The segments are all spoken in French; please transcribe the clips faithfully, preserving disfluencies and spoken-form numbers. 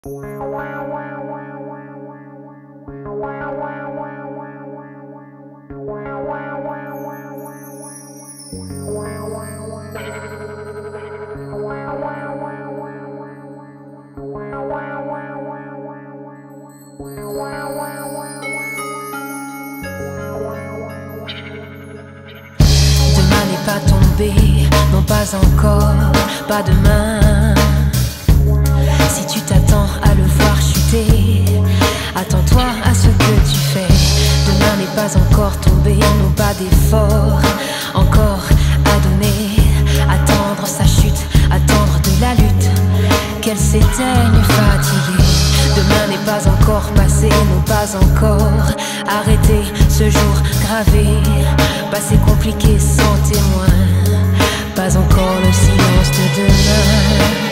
Demain n'est pas tombé, non pas encore, pas demain. Si tu t'attends à le voir chuter, attends-toi à ce que tu fais. Demain n'est pas encore tombé, non pas d'effort encore à donner. Attendre sa chute, attendre de la lutte, qu'elle s'éteigne fatiguée. Demain n'est pas encore passé, non pas encore arrêter ce jour gravé. Passé compliqué sans témoin, pas encore le silence de demain.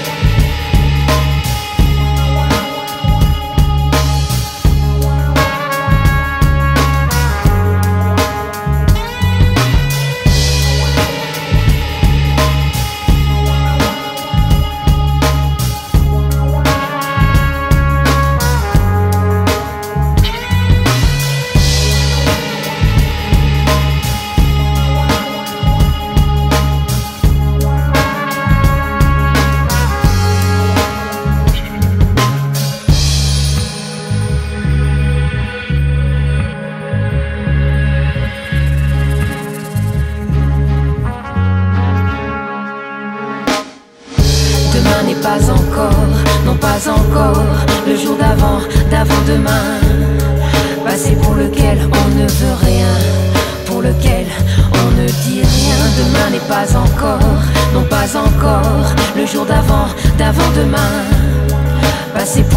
Demain n'est pas encore, non pas encore, le jour d'avant, d'avant-demain. Passé pour lequel on ne veut rien, pour lequel on ne dit rien. Demain n'est pas encore, non pas encore, le jour d'avant, d'avant-demain. Passé